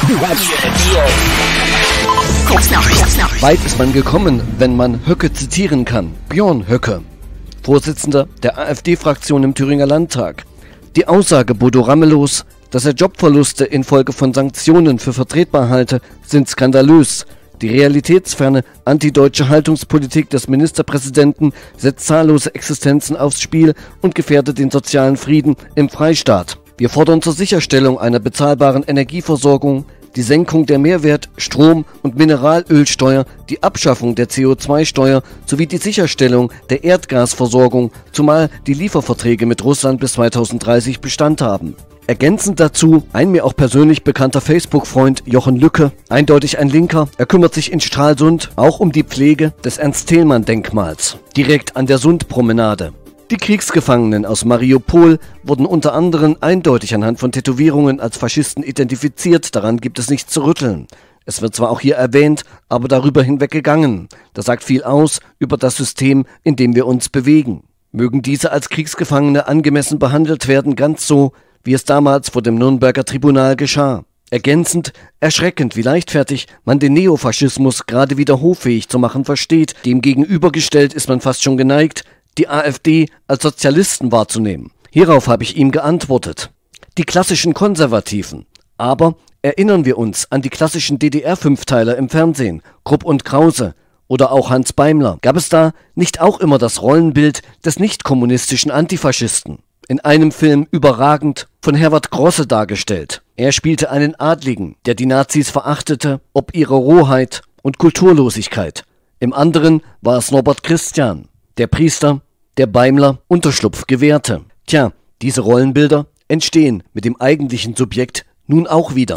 Weit ist man gekommen, wenn man Höcke zitieren kann. Björn Höcke, Vorsitzender der AfD-Fraktion im Thüringer Landtag. Die Aussage Bodo Ramelows, dass er Jobverluste infolge von Sanktionen für vertretbar halte, sind skandalös. Die realitätsferne, antideutsche Haltungspolitik des Ministerpräsidenten setzt zahllose Existenzen aufs Spiel und gefährdet den sozialen Frieden im Freistaat. Wir fordern zur Sicherstellung einer bezahlbaren Energieversorgung die Senkung der Mehrwert-, Strom- und Mineralölsteuer, die Abschaffung der CO2-Steuer sowie die Sicherstellung der Erdgasversorgung, zumal die Lieferverträge mit Russland bis 2030 Bestand haben. Ergänzend dazu ein mir auch persönlich bekannter Facebook-Freund Jochen Lücke, eindeutig ein Linker. Er kümmert sich in Stralsund auch um die Pflege des Ernst-Thälmann-Denkmals, direkt an der Sundpromenade. Die Kriegsgefangenen aus Mariupol wurden unter anderem eindeutig anhand von Tätowierungen als Faschisten identifiziert, daran gibt es nichts zu rütteln. Es wird zwar auch hier erwähnt, aber darüber hinweggegangen. Das sagt viel aus über das System, in dem wir uns bewegen. Mögen diese als Kriegsgefangene angemessen behandelt werden, ganz so, wie es damals vor dem Nürnberger Tribunal geschah. Ergänzend, erschreckend, wie leichtfertig man den Neofaschismus gerade wieder hoffähig zu machen versteht. Demgegenübergestellt ist man fast schon geneigt, die AfD als Sozialisten wahrzunehmen. Hierauf habe ich ihm geantwortet. Die klassischen Konservativen. Aber erinnern wir uns an die klassischen DDR-Fünfteiler im Fernsehen, Krupp und Krause oder auch Hans Beimler. Gab es da nicht auch immer das Rollenbild des nicht-kommunistischen Antifaschisten? In einem Film überragend von Herbert Grosse dargestellt. Er spielte einen Adligen, der die Nazis verachtete, ob ihrer Rohheit und Kulturlosigkeit. Im anderen war es Norbert Christian, der Priester, der Beimler Unterschlupf gewährte. Tja, diese Rollenbilder entstehen mit dem eigentlichen Subjekt nun auch wieder.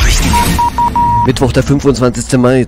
Mittwoch, der 25. Mai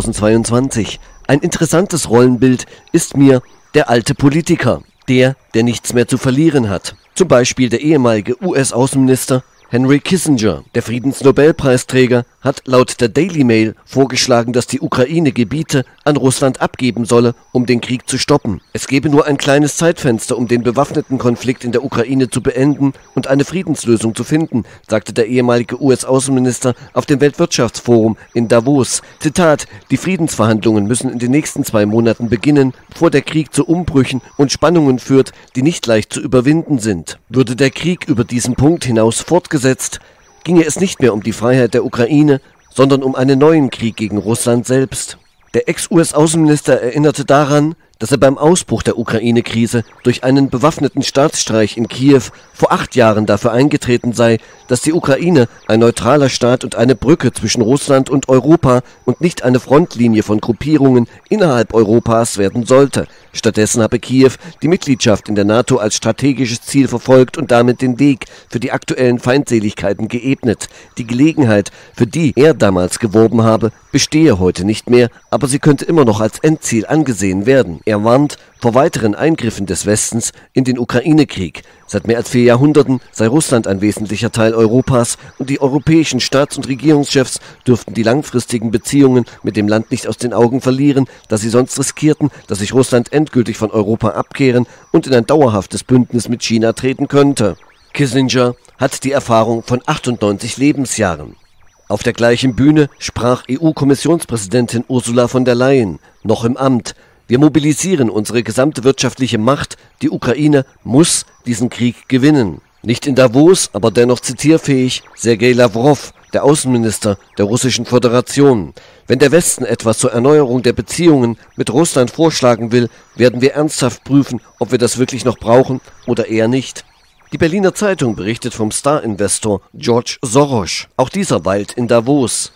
2022. Ein interessantes Rollenbild ist mir der alte Politiker, der nichts mehr zu verlieren hat. Zum Beispiel der ehemalige US-Außenminister Henry Kissinger, der Friedensnobelpreisträger, hat laut der Daily Mail vorgeschlagen, dass die Ukraine Gebiete an Russland abgeben solle, um den Krieg zu stoppen. Es gebe nur ein kleines Zeitfenster, um den bewaffneten Konflikt in der Ukraine zu beenden und eine Friedenslösung zu finden, sagte der ehemalige US-Außenminister auf dem Weltwirtschaftsforum in Davos. Zitat: Die Friedensverhandlungen müssen in den nächsten 2 Monaten beginnen, bevor der Krieg zu Umbrüchen und Spannungen führt, die nicht leicht zu überwinden sind. Würde der Krieg über diesen Punkt hinaus fortgesetzt, ginge es nicht mehr um die Freiheit der Ukraine, sondern um einen neuen Krieg gegen Russland selbst. Der Ex-US-Außenminister erinnerte daran, dass er beim Ausbruch der Ukraine-Krise durch einen bewaffneten Staatsstreich in Kiew vor 8 Jahren dafür eingetreten sei, dass die Ukraine ein neutraler Staat und eine Brücke zwischen Russland und Europa und nicht eine Frontlinie von Gruppierungen innerhalb Europas werden sollte. Stattdessen habe Kiew die Mitgliedschaft in der NATO als strategisches Ziel verfolgt und damit den Weg für die aktuellen Feindseligkeiten geebnet. Die Gelegenheit, für die er damals geworben habe, bestehe heute nicht mehr, aber sie könnte immer noch als Endziel angesehen werden. Er warnt vor weiteren Eingriffen des Westens in den Ukraine-Krieg. Seit mehr als 4 Jahrhunderten sei Russland ein wesentlicher Teil Europas und die europäischen Staats- und Regierungschefs dürften die langfristigen Beziehungen mit dem Land nicht aus den Augen verlieren, da sie sonst riskierten, dass sich Russland endgültig von Europa abkehren und in ein dauerhaftes Bündnis mit China treten könnte. Kissinger hat die Erfahrung von 98 Lebensjahren. Auf der gleichen Bühne sprach EU-Kommissionspräsidentin Ursula von der Leyen, noch im Amt: Wir mobilisieren unsere gesamte wirtschaftliche Macht. Die Ukraine muss diesen Krieg gewinnen. Nicht in Davos, aber dennoch zitierfähig, Sergei Lavrov, der Außenminister der Russischen Föderation. Wenn der Westen etwas zur Erneuerung der Beziehungen mit Russland vorschlagen will, werden wir ernsthaft prüfen, ob wir das wirklich noch brauchen oder eher nicht. Die Berliner Zeitung berichtet vom Star-Investor George Soros. Auch dieser weilt in Davos.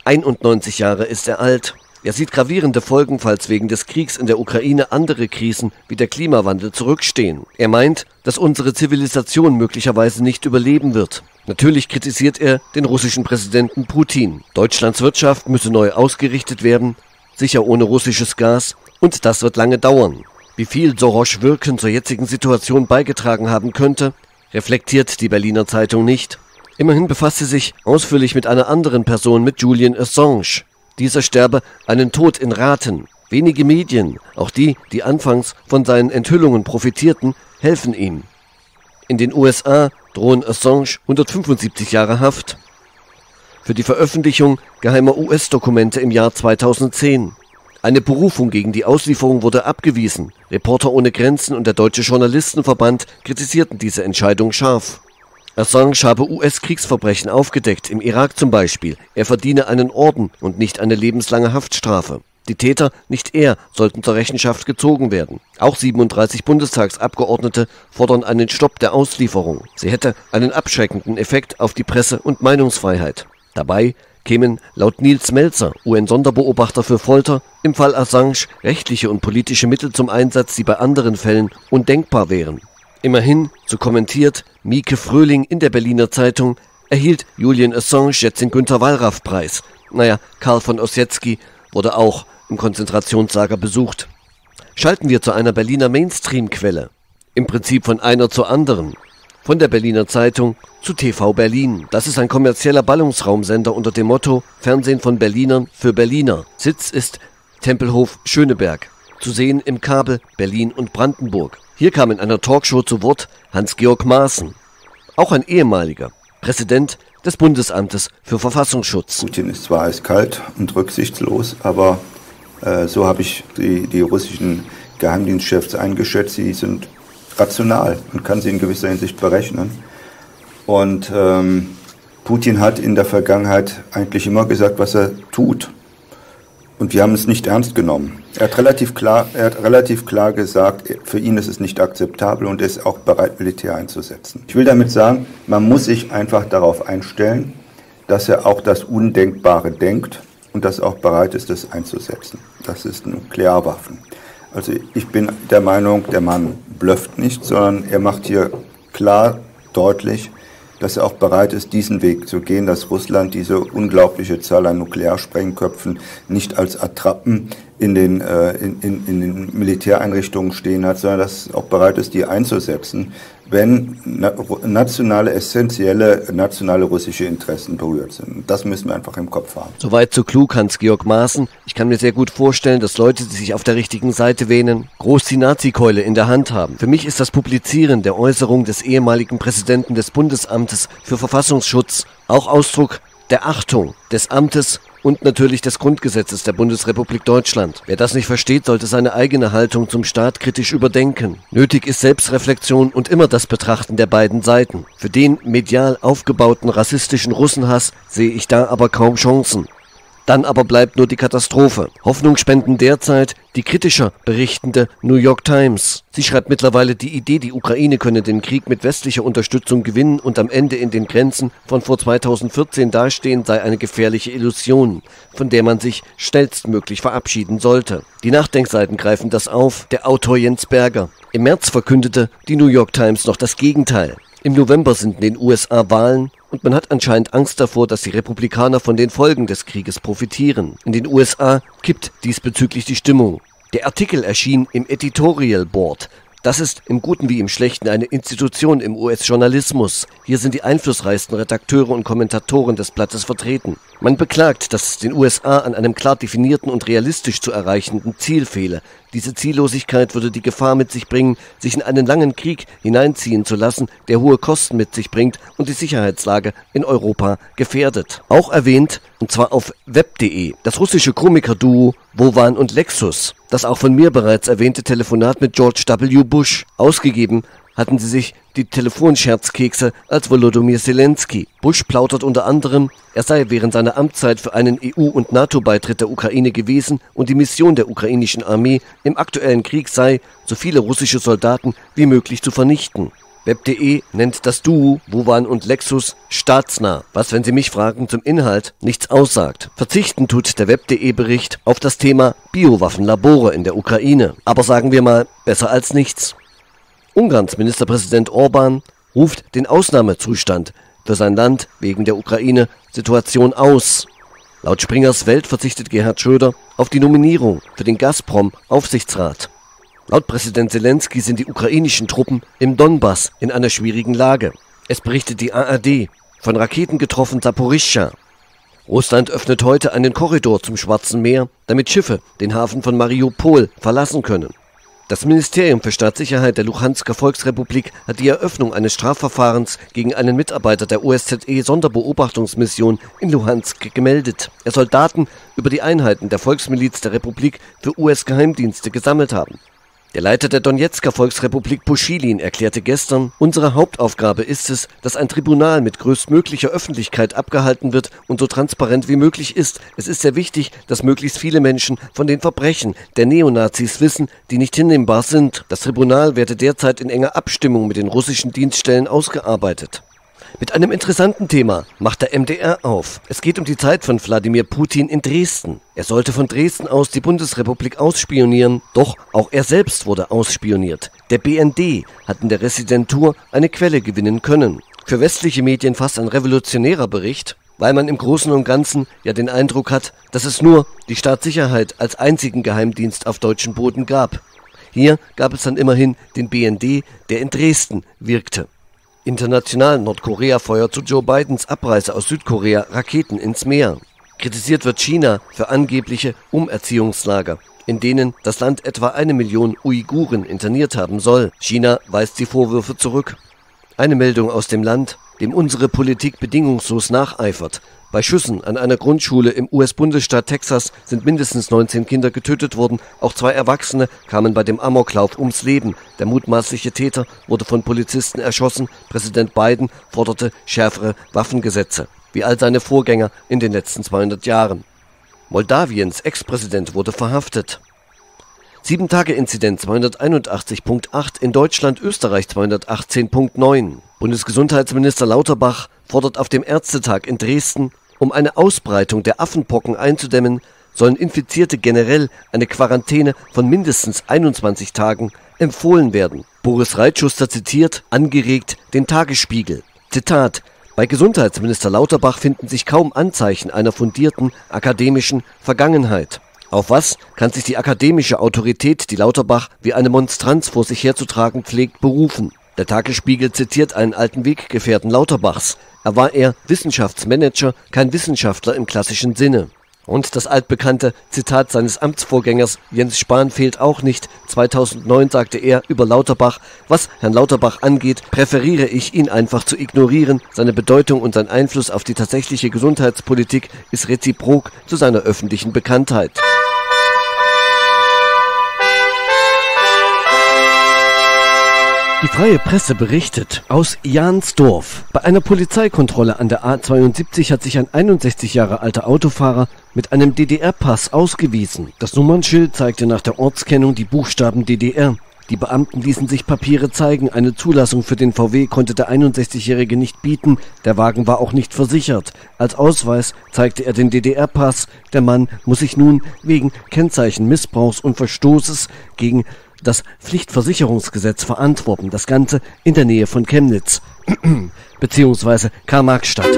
91 Jahre ist er alt. Er sieht gravierende Folgen, falls wegen des Kriegs in der Ukraine andere Krisen wie der Klimawandel zurückstehen. Er meint, dass unsere Zivilisation möglicherweise nicht überleben wird. Natürlich kritisiert er den russischen Präsidenten Putin. Deutschlands Wirtschaft müsse neu ausgerichtet werden, sicher ohne russisches Gas, und das wird lange dauern. Wie viel Soros Wirken zur jetzigen Situation beigetragen haben könnte, reflektiert die Berliner Zeitung nicht. Immerhin befasst sie sich ausführlich mit einer anderen Person, mit Julian Assange. Dieser sterbe einen Tod in Raten. Wenige Medien, auch die, die anfangs von seinen Enthüllungen profitierten, helfen ihm. In den USA drohen Assange 175 Jahre Haft. für die Veröffentlichung geheimer US-Dokumente im Jahr 2010. Eine Berufung gegen die Auslieferung wurde abgewiesen. Reporter ohne Grenzen und der Deutsche Journalistenverband kritisierten diese Entscheidung scharf. Assange habe US-Kriegsverbrechen aufgedeckt, im Irak zum Beispiel. Er verdiene einen Orden und nicht eine lebenslange Haftstrafe. Die Täter, nicht er, sollten zur Rechenschaft gezogen werden. Auch 37 Bundestagsabgeordnete fordern einen Stopp der Auslieferung. Sie hätte einen abschreckenden Effekt auf die Presse- und Meinungsfreiheit. Dabei kämen laut Nils Melzer, UN-Sonderbeobachter für Folter, im Fall Assange rechtliche und politische Mittel zum Einsatz, die bei anderen Fällen undenkbar wären. Immerhin, so kommentiert Mieke Fröhling in der Berliner Zeitung, erhielt Julian Assange jetzt den Günter-Wallraff-Preis. Karl von Ossietzky wurde auch im Konzentrationslager besucht. Schalten wir zu einer Berliner Mainstream-Quelle. Im Prinzip von einer zur anderen. Von der Berliner Zeitung zu TV Berlin. Das ist ein kommerzieller Ballungsraumsender unter dem Motto Fernsehen von Berlinern für Berliner. Sitz ist Tempelhof Schöneberg. Zu sehen im Kabel Berlin und Brandenburg. Hier kam in einer Talkshow zu Wort Hans-Georg Maaßen. Auch ein ehemaliger Präsident des Bundesamtes für Verfassungsschutz. Putin ist zwar eiskalt und rücksichtslos, aber so habe ich die russischen Geheimdienstchefs eingeschätzt. Sie sind rational und kann sie in gewisser Hinsicht berechnen. Und Putin hat in der Vergangenheit eigentlich immer gesagt, was er tut. Und wir haben es nicht ernst genommen. Er hat relativ klar gesagt, für ihn ist es nicht akzeptabel und er ist auch bereit, Militär einzusetzen. Ich will damit sagen, man muss sich einfach darauf einstellen, dass er auch das Undenkbare denkt und dass er auch bereit ist, das einzusetzen. Das ist Nuklearwaffen. Also ich bin der Meinung, der Mann blufft nicht, sondern er macht hier klar deutlich, dass er auch bereit ist, diesen Weg zu gehen, dass Russland diese unglaubliche Zahl an Nuklearsprengköpfen nicht als Attrappen in den Militäreinrichtungen stehen hat, sondern dass es auch bereit ist, die einzusetzen, wenn essentielle nationale russische Interessen berührt sind. Das müssen wir einfach im Kopf haben. Soweit so klug Hans-Georg Maaßen. Ich kann mir sehr gut vorstellen, dass Leute, die sich auf der richtigen Seite wähnen, groß die Nazi-Keule in der Hand haben. Für mich ist das Publizieren der Äußerung des ehemaligen Präsidenten des Bundesamtes für Verfassungsschutz auch Ausdruck der Achtung des Amtes und natürlich des Grundgesetzes der Bundesrepublik Deutschland. Wer das nicht versteht, sollte seine eigene Haltung zum Staat kritisch überdenken. Nötig ist Selbstreflexion und immer das Betrachten der beiden Seiten. Für den medial aufgebauten rassistischen Russenhass sehe ich da aber kaum Chancen. Dann aber bleibt nur die Katastrophe. Hoffnung spenden derzeit die kritischer berichtende New York Times. Sie schreibt mittlerweile, die Idee, die Ukraine könne den Krieg mit westlicher Unterstützung gewinnen und am Ende in den Grenzen von vor 2014 dastehen, sei eine gefährliche Illusion, von der man sich schnellstmöglich verabschieden sollte. Die Nachdenkseiten greifen das auf. Der Autor Jens Berger. Im März verkündete die New York Times noch das Gegenteil. Im November sind in den USA Wahlen und man hat anscheinend Angst davor, dass die Republikaner von den Folgen des Krieges profitieren. In den USA kippt diesbezüglich die Stimmung. Der Artikel erschien im Editorial Board. Das ist im Guten wie im Schlechten eine Institution im US-Journalismus. Hier sind die einflussreichsten Redakteure und Kommentatoren des Blattes vertreten. Man beklagt, dass es den USA an einem klar definierten und realistisch zu erreichenden Ziel fehle. Diese Ziellosigkeit würde die Gefahr mit sich bringen, sich in einen langen Krieg hineinziehen zu lassen, der hohe Kosten mit sich bringt und die Sicherheitslage in Europa gefährdet. Auch erwähnt, und zwar auf web.de, das russische Komikerduo Wovan und Lexus. Das auch von mir bereits erwähnte Telefonat mit George W. Bush. Ausgegeben hatten sie sich die Telefonscherzkekse als Volodymyr Zelensky. Bush plaudert unter anderem, er sei während seiner Amtszeit für einen EU- und NATO-Beitritt der Ukraine gewesen und die Mission der ukrainischen Armee im aktuellen Krieg sei, so viele russische Soldaten wie möglich zu vernichten. Web.de nennt das Duo Wovan und Lexus staatsnah, was, wenn Sie mich fragen, zum Inhalt nichts aussagt. Verzichten tut der Web.de-Bericht auf das Thema Biowaffenlabore in der Ukraine. Aber sagen wir mal, besser als nichts. Ungarns Ministerpräsident Orbán ruft den Ausnahmezustand für sein Land wegen der Ukraine-Situation aus. Laut Springers Welt verzichtet Gerhard Schröder auf die Nominierung für den Gazprom-Aufsichtsrat. Laut Präsident Zelensky sind die ukrainischen Truppen im Donbass in einer schwierigen Lage. Es berichtet die ARD, von Raketen getroffen Saporischschja. Russland öffnet heute einen Korridor zum Schwarzen Meer, damit Schiffe den Hafen von Mariupol verlassen können. Das Ministerium für Staatssicherheit der Luhansker Volksrepublik hat die Eröffnung eines Strafverfahrens gegen einen Mitarbeiter der OSZE-Sonderbeobachtungsmission in Luhansk gemeldet. Er soll Daten über die Einheiten der Volksmiliz der Republik für US-Geheimdienste gesammelt haben. Der Leiter der Donetsker Volksrepublik Puschilin erklärte gestern, unsere Hauptaufgabe ist es, dass ein Tribunal mit größtmöglicher Öffentlichkeit abgehalten wird und so transparent wie möglich ist. Es ist sehr wichtig, dass möglichst viele Menschen von den Verbrechen der Neonazis wissen, die nicht hinnehmbar sind. Das Tribunal werde derzeit in enger Abstimmung mit den russischen Dienststellen ausgearbeitet. Mit einem interessanten Thema macht der MDR auf. Es geht um die Zeit von Wladimir Putin in Dresden. Er sollte von Dresden aus die Bundesrepublik ausspionieren, doch auch er selbst wurde ausspioniert. Der BND hat in der Residentur eine Quelle gewinnen können. Für westliche Medien fast ein revolutionärer Bericht, weil man im Großen und Ganzen ja den Eindruck hat, dass es nur die Staatssicherheit als einzigen Geheimdienst auf deutschem Boden gab. Hier gab es dann immerhin den BND, der in Dresden wirkte. International: Nordkorea feuert zu Joe Bidens Abreise aus Südkorea Raketen ins Meer. Kritisiert wird China für angebliche Umerziehungslager, in denen das Land etwa 1 Million Uiguren interniert haben soll. China weist die Vorwürfe zurück. Eine Meldung aus dem Land, dem unsere Politik bedingungslos nacheifert. Bei Schüssen an einer Grundschule im US-Bundesstaat Texas sind mindestens 19 Kinder getötet worden. Auch 2 Erwachsene kamen bei dem Amoklauf ums Leben. Der mutmaßliche Täter wurde von Polizisten erschossen. Präsident Biden forderte schärfere Waffengesetze, wie all seine Vorgänger in den letzten 200 Jahren. Moldawiens Ex-Präsident wurde verhaftet. 7-Tage-Inzidenz 281.8, in Deutschland, Österreich 218.9. Bundesgesundheitsminister Lauterbach fordert auf dem Ärztetag in Dresden, um eine Ausbreitung der Affenpocken einzudämmen, sollen Infizierte generell eine Quarantäne von mindestens 21 Tagen empfohlen werden. Boris Reitschuster zitiert, angeregt, den Tagesspiegel. Zitat: Bei Gesundheitsminister Lauterbach finden sich kaum Anzeichen einer fundierten akademischen Vergangenheit. Auf was kann sich die akademische Autorität, die Lauterbach wie eine Monstranz vor sich herzutragen pflegt, berufen? Der Tagesspiegel zitiert einen alten Weggefährten Lauterbachs. Er war eher Wissenschaftsmanager, kein Wissenschaftler im klassischen Sinne. Und das altbekannte Zitat seines Amtsvorgängers Jens Spahn fehlt auch nicht. 2009 sagte er über Lauterbach: Was Herrn Lauterbach angeht, präferiere ich, ihn einfach zu ignorieren. Seine Bedeutung und sein Einfluss auf die tatsächliche Gesundheitspolitik ist reziprok zu seiner öffentlichen Bekanntheit. Die Freie Presse berichtet aus Jansdorf. Bei einer Polizeikontrolle an der A72 hat sich ein 61 Jahre alter Autofahrer mit einem DDR-Pass ausgewiesen. Das Nummernschild zeigte nach der Ortskennung die Buchstaben DDR. Die Beamten ließen sich Papiere zeigen. Eine Zulassung für den VW konnte der 61-Jährige nicht bieten. Der Wagen war auch nicht versichert. Als Ausweis zeigte er den DDR-Pass. Der Mann muss sich nun wegen Kennzeichenmissbrauchs und Verstoßes gegen das Pflichtversicherungsgesetz verantworten. Das Ganze in der Nähe von Chemnitz bzw. Karl-Marx-Stadt.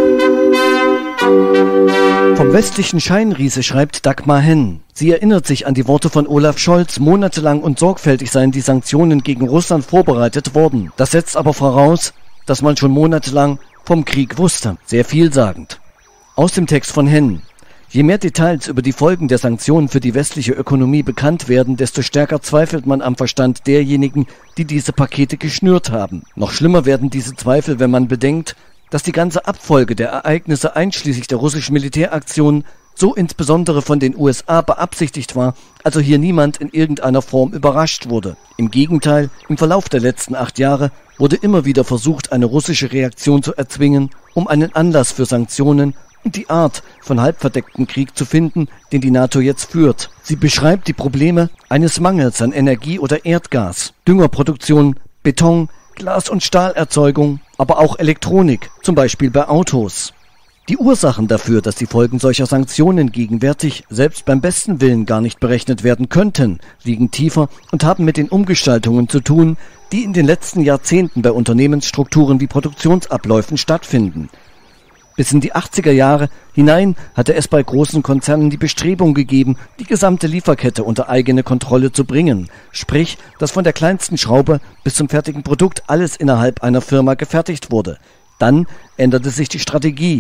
Vom westlichen Scheinriese schreibt Dagmar Henn. Sie erinnert sich an die Worte von Olaf Scholz. Monatelang und sorgfältig seien die Sanktionen gegen Russland vorbereitet worden. Das setzt aber voraus, dass man schon monatelang vom Krieg wusste. Sehr vielsagend. Aus dem Text von Henn. Je mehr Details über die Folgen der Sanktionen für die westliche Ökonomie bekannt werden, desto stärker zweifelt man am Verstand derjenigen, die diese Pakete geschnürt haben. Noch schlimmer werden diese Zweifel, wenn man bedenkt, dass die ganze Abfolge der Ereignisse einschließlich der russischen Militäraktionen so insbesondere von den USA beabsichtigt war, also hier niemand in irgendeiner Form überrascht wurde. Im Gegenteil, im Verlauf der letzten 8 Jahre wurde immer wieder versucht, eine russische Reaktion zu erzwingen, um einen Anlass für Sanktionen und die Art von halbverdeckten Krieg zu finden, den die NATO jetzt führt. Sie beschreibt die Probleme eines Mangels an Energie oder Erdgas, Düngerproduktion, Beton, Glas- und Stahlerzeugung, aber auch Elektronik, zum Beispiel bei Autos. Die Ursachen dafür, dass die Folgen solcher Sanktionen gegenwärtig selbst beim besten Willen gar nicht berechnet werden könnten, liegen tiefer und haben mit den Umgestaltungen zu tun, die in den letzten Jahrzehnten bei Unternehmensstrukturen wie Produktionsabläufen stattfinden. Bis in die 80er Jahre hinein hatte es bei großen Konzernen die Bestrebung gegeben, die gesamte Lieferkette unter eigene Kontrolle zu bringen. Sprich, dass von der kleinsten Schraube bis zum fertigen Produkt alles innerhalb einer Firma gefertigt wurde. Dann änderte sich die Strategie.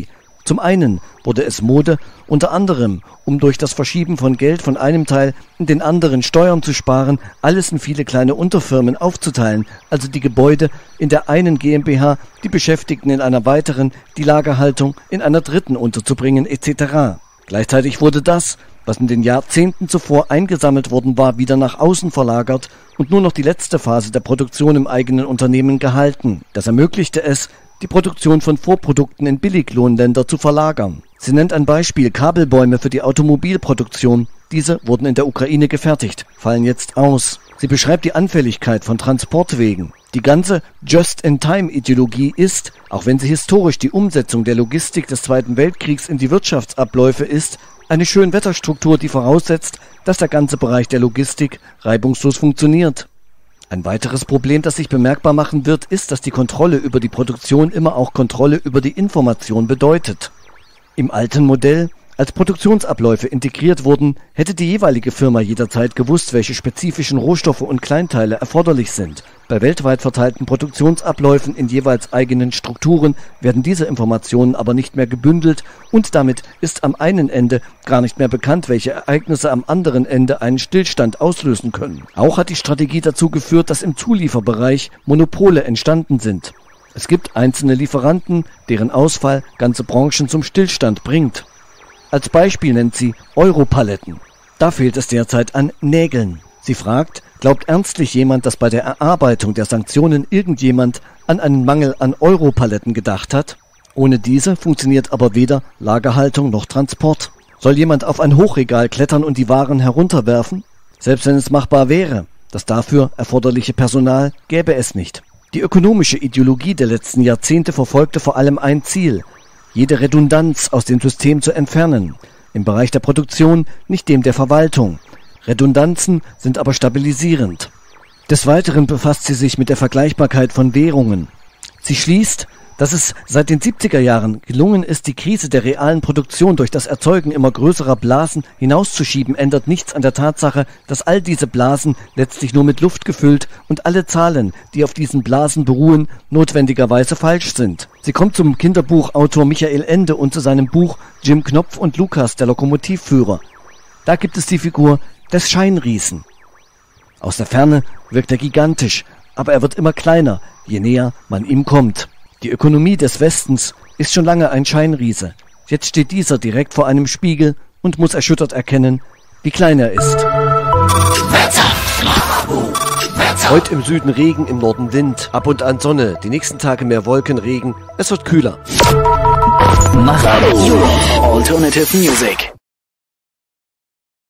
Zum einen wurde es Mode, unter anderem, um durch das Verschieben von Geld von einem Teil in den anderen Steuern zu sparen, alles in viele kleine Unterfirmen aufzuteilen, also die Gebäude in der einen GmbH, die Beschäftigten in einer weiteren, die Lagerhaltung in einer dritten unterzubringen etc. Gleichzeitig wurde das, was in den Jahrzehnten zuvor eingesammelt worden war, wieder nach außen verlagert und nur noch die letzte Phase der Produktion im eigenen Unternehmen gehalten. Das ermöglichte es, die Produktion von Vorprodukten in Billiglohnländer zu verlagern. Sie nennt ein Beispiel Kabelbäume für die Automobilproduktion. Diese wurden in der Ukraine gefertigt, fallen jetzt aus. Sie beschreibt die Anfälligkeit von Transportwegen. Die ganze Just-in-Time-Ideologie ist, auch wenn sie historisch die Umsetzung der Logistik des Zweiten Weltkriegs in die Wirtschaftsabläufe ist, eine Schönwetterstruktur, die voraussetzt, dass der ganze Bereich der Logistik reibungslos funktioniert. Ein weiteres Problem, das sich bemerkbar machen wird, ist, dass die Kontrolle über die Produktion immer auch Kontrolle über die Information bedeutet. Im alten Modell, als Produktionsabläufe integriert wurden, hätte die jeweilige Firma jederzeit gewusst, welche spezifischen Rohstoffe und Kleinteile erforderlich sind. Bei weltweit verteilten Produktionsabläufen in jeweils eigenen Strukturen werden diese Informationen aber nicht mehr gebündelt und damit ist am einen Ende gar nicht mehr bekannt, welche Ereignisse am anderen Ende einen Stillstand auslösen können. Auch hat die Strategie dazu geführt, dass im Zulieferbereich Monopole entstanden sind. Es gibt einzelne Lieferanten, deren Ausfall ganze Branchen zum Stillstand bringt. Als Beispiel nennt sie Europaletten. Da fehlt es derzeit an Nägeln. Sie fragt, glaubt ernstlich jemand, dass bei der Erarbeitung der Sanktionen irgendjemand an einen Mangel an Europaletten gedacht hat? Ohne diese funktioniert aber weder Lagerhaltung noch Transport. Soll jemand auf ein Hochregal klettern und die Waren herunterwerfen? Selbst wenn es machbar wäre, das dafür erforderliche Personal gäbe es nicht. Die ökonomische Ideologie der letzten Jahrzehnte verfolgte vor allem ein Ziel: jede Redundanz aus dem System zu entfernen. Im Bereich der Produktion, nicht dem der Verwaltung. Redundanzen sind aber stabilisierend. Des Weiteren befasst sie sich mit der Vergleichbarkeit von Währungen. Sie schließt, dass es seit den 70er Jahren gelungen ist, die Krise der realen Produktion durch das Erzeugen immer größerer Blasen hinauszuschieben, ändert nichts an der Tatsache, dass all diese Blasen letztlich nur mit Luft gefüllt und alle Zahlen, die auf diesen Blasen beruhen, notwendigerweise falsch sind. Sie kommt zum Kinderbuchautor Michael Ende und zu seinem Buch Jim Knopf und Lukas, der Lokomotivführer. Da gibt es die Figur des Scheinriesen. Aus der Ferne wirkt er gigantisch, aber er wird immer kleiner, je näher man ihm kommt. Die Ökonomie des Westens ist schon lange ein Scheinriese. Jetzt steht dieser direkt vor einem Spiegel und muss erschüttert erkennen, wie klein er ist. Heute im Süden Regen, im Norden Wind, ab und an Sonne, die nächsten Tage mehr Wolken, Regen, es wird kühler. Mach Alternative Music.